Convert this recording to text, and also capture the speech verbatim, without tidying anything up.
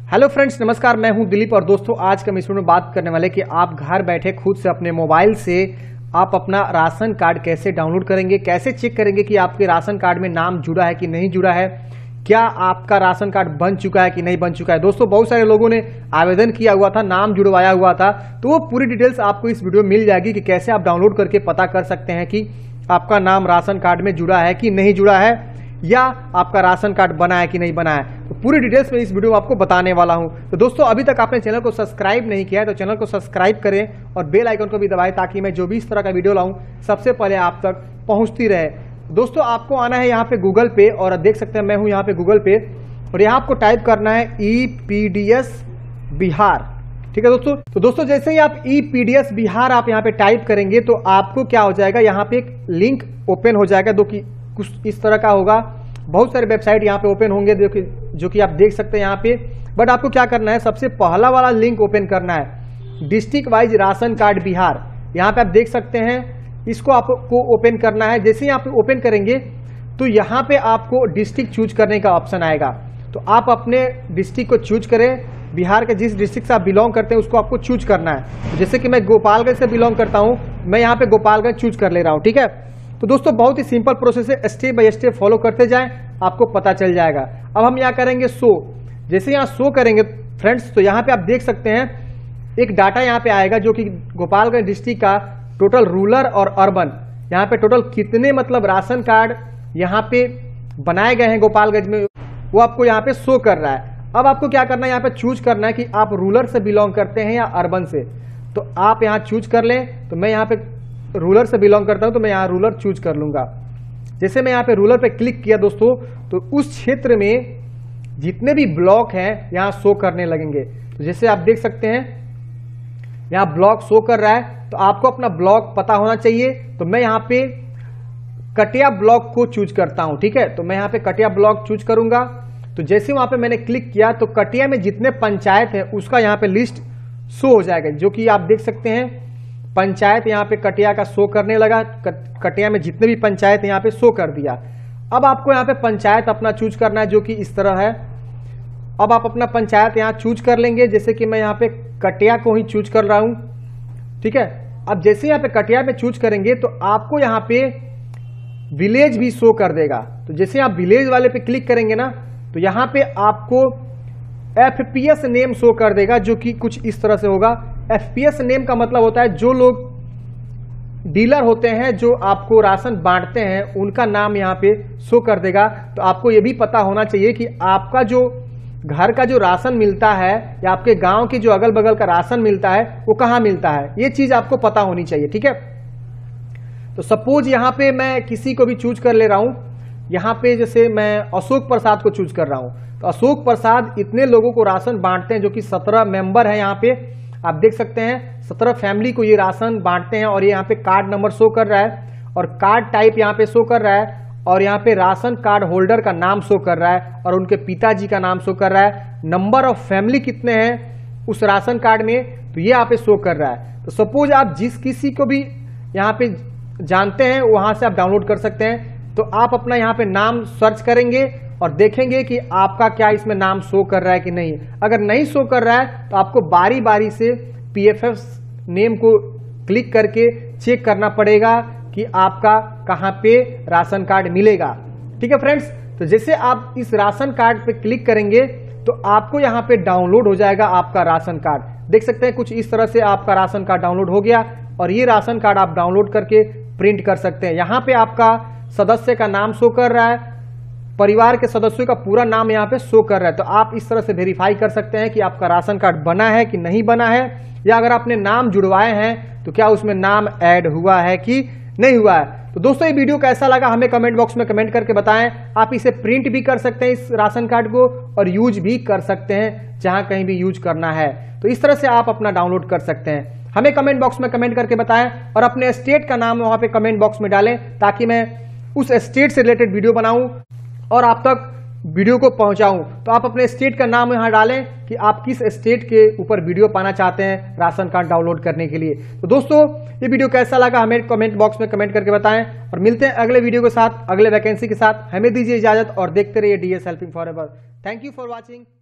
Hello friends, नमस्कार। मैं हूं दिलीप और दोस्तों आज के मिशन में बात करने वाले कि आप घर बैठे खुद से अपने मोबाइल से आप अपना राशन कार्ड कैसे डाउनलोड करेंगे, कैसे चेक करेंगे कि आपके राशन कार्ड में नाम जुड़ा है कि नहीं जुड़ा है, क्या आपका राशन कार्ड बन चुका है कि नहीं बन चुका है। दोस्तों बहुत सारे लोगों ने आवेदन किया हुआ था, नाम जुड़वाया हुआ था, तो वो पूरी डिटेल्स आपको इस वीडियो में मिल जाएगी कि कैसे आप डाउनलोड करके पता कर सकते हैं कि आपका नाम राशन कार्ड में जुड़ा है कि नहीं जुड़ा है, या आपका राशन कार्ड बना है कि नहीं बना है। तो पूरी डिटेल्स में इस वीडियो में आपको बताने वाला हूं। तो दोस्तों अभी तक आपने चैनल को सब्सक्राइब नहीं किया है तो चैनल को सब्सक्राइब करें और बेल आइकन को भी दबाएं ताकि मैं जो भी इस तरह का वीडियो लाऊं सबसे पहले आप तक पहुंचती रहे। दोस्तों आपको आना है यहाँ पे गूगल पे और देख सकते हैं मैं हूँ यहाँ पे गूगल पे और यहाँ आपको टाइप करना है E P D S Bihar. ठीक है दोस्तों। तो दोस्तों जैसे ही आप E P D S Bihar आप यहाँ पे टाइप करेंगे तो आपको क्या हो जाएगा, यहाँ पे एक लिंक ओपन हो जाएगा जो कि कुछ इस तरह का होगा। बहुत सारे वेबसाइट यहाँ पे ओपन होंगे जो कि जो कि आप देख सकते हैं यहाँ पे। बट आपको क्या करना है, सबसे पहला वाला लिंक ओपन करना है, district wise ration card Bihar. यहाँ पे आप देख सकते हैं, इसको आपको ओपन करना है। जैसे ही आप ओपन करेंगे तो यहाँ पे आपको डिस्ट्रिक्ट चूज करने का ऑप्शन आएगा। तो आप अपने डिस्ट्रिक्ट को चूज करें, बिहार के जिस डिस्ट्रिक्ट से आप बिलोंग करते हैं उसको आपको चूज करना है। जैसे कि मैं गोपालगंज से बिलोंग करता हूँ, मैं यहाँ पे गोपालगंज चूज कर ले रहा हूँ। ठीक है। तो दोस्तों बहुत ही सिंपल प्रोसेस है, स्टेप बाय स्टेप फॉलो करते जाएं, आपको पता चल जाएगा। अब हम यहाँ करेंगे शो। जैसे यहाँ शो करेंगे फ्रेंड्स तो यहाँ पे आप देख सकते हैं एक डाटा यहाँ पे आएगा जो कि गोपालगंज डिस्ट्रिक्ट का टोटल रूरल और अर्बन, यहाँ पे टोटल कितने मतलब राशन कार्ड यहाँ पे बनाए गए हैं गोपालगंज में, वो आपको यहाँ पे शो कर रहा है। अब आपको क्या करना है, यहाँ पे चूज करना है कि आप रूरल से बिलोंग करते हैं या अर्बन से। तो आप यहाँ चूज कर लें। तो मैं यहाँ पे रूरल से बिलोंग करता हूं तो मैं यहाँ रूरल चूज कर लूंगा। जैसे मैं यहाँ पे रूरल पे क्लिक किया दोस्तों तो उस क्षेत्र में जितने भी ब्लॉक हैं यहाँ शो करने लगेंगे। तो जैसे आप देख सकते हैं यहाँ ब्लॉक शो कर रहा है, तो आपको अपना ब्लॉक पता होना चाहिए। तो मैं यहाँ पे कटिया ब्लॉक को चूज करता हूं। ठीक है। तो मैं यहाँ पे कटिया ब्लॉक चूज करूंगा। तो जैसे वहां पे मैंने क्लिक किया तो कटिया में जितने पंचायत है उसका यहाँ पे लिस्ट शो हो जाएगा, जो कि आप देख सकते हैं पंचायत यहाँ पे कटिया का शो करने लगा। कटिया में जितने भी पंचायत यहाँ पे शो कर दिया। अब आपको यहाँ पे पंचायत अपना चूज करना है जो कि इस तरह है। अब आप अपना पंचायत यहाँ चूज कर लेंगे। जैसे कि मैं यहाँ पे कटिया को ही चूज कर रहा हूँ। ठीक है। अब जैसे यहाँ पे कटिया पे चूज करेंगे तो आपको यहाँ पे विलेज भी शो कर देगा। तो जैसे आप विलेज वाले पे क्लिक करेंगे ना तो यहाँ पे आपको F P S name show कर देगा, जो कि कुछ इस तरह से होगा। एफ पी एस नेम का मतलब होता है जो लोग डीलर होते हैं जो आपको राशन बांटते हैं उनका नाम यहाँ पे शो कर देगा। तो आपको ये भी पता होना चाहिए कि आपका जो घर का जो राशन मिलता है या आपके गांव के जो अगल बगल का राशन मिलता है वो कहाँ मिलता है, ये चीज आपको पता होनी चाहिए। ठीक है। तो सपोज यहाँ पे मैं किसी को भी चूज कर ले रहा हूं। यहाँ पे जैसे मैं अशोक प्रसाद को चूज कर रहा हूं। तो अशोक प्रसाद इतने लोगों को राशन बांटते हैं, जो कि सत्रह मेंबर है। यहाँ पे आप देख सकते हैं सत्रह फैमिली को ये राशन बांटते हैं और ये यहाँ पे कार्ड नंबर शो कर रहा है और कार्ड टाइप यहाँ पे शो कर रहा है और यहाँ पे राशन कार्ड होल्डर का नाम शो कर रहा है और उनके पिताजी का नाम शो कर रहा है। नंबर ऑफ फैमिली कितने हैं उस राशन कार्ड में, तो ये यहाँ पे शो कर रहा है। तो सपोज आप जिस किसी को भी यहाँ पे जानते हैं वहां से आप डाउनलोड कर सकते हैं। तो आप अपना यहाँ पे नाम सर्च करेंगे और देखेंगे कि आपका क्या इसमें नाम शो कर रहा है कि नहीं। अगर नहीं शो कर रहा है तो आपको बारी बारी से पी एफ एस नेम को क्लिक करके चेक करना पड़ेगा कि आपका कहां पे राशन कार्ड मिलेगा। ठीक है फ्रेंड्स। तो जैसे आप इस राशन कार्ड पे क्लिक करेंगे तो आपको यहाँ पे डाउनलोड हो जाएगा आपका राशन कार्ड। देख सकते हैं कुछ इस तरह से आपका राशन कार्ड डाउनलोड हो गया और ये राशन कार्ड आप डाउनलोड करके प्रिंट कर सकते हैं। यहाँ पे आपका सदस्य का नाम शो कर रहा है, परिवार के सदस्यों का पूरा नाम यहाँ पे शो कर रहा है। तो आप इस तरह से वेरीफाई कर सकते हैं कि आपका राशन कार्ड बना है कि नहीं बना है, या अगर आपने नाम जुड़वाए हैं तो क्या उसमें नाम ऐड हुआ है कि नहीं हुआ है। तो दोस्तों ये वीडियो कैसा लगा हमें कमेंट बॉक्स में कमेंट करके बताएं। आप इसे प्रिंट भी कर सकते हैं इस राशन कार्ड को और यूज भी कर सकते हैं जहां कहीं भी यूज करना है। तो इस तरह से आप अपना डाउनलोड कर सकते हैं। हमें कमेंट बॉक्स में कमेंट करके बताएं और अपने स्टेट का नाम वहां पे कमेंट बॉक्स में डालें ताकि मैं उस स्टेट से रिलेटेड वीडियो बनाऊं और आप तक वीडियो को पहुंचाऊं। तो आप अपने स्टेट का नाम यहां डालें कि आप किस स्टेट के ऊपर वीडियो पाना चाहते हैं राशन कार्ड डाउनलोड करने के लिए। तो दोस्तों ये वीडियो कैसा लगा हमें कमेंट बॉक्स में कमेंट करके बताएं और मिलते हैं अगले वीडियो के साथ, अगले वैकेंसी के साथ। हमें दीजिए इजाजत और देखते रहिए D S helping forever. Thank you for watching.